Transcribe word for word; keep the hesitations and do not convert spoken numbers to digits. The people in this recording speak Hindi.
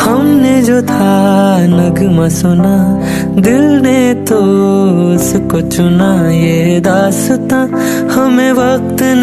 हमने जो था नगमा सुना, दिल ने तो उसको चुना। ये दास्तां हमें वक्त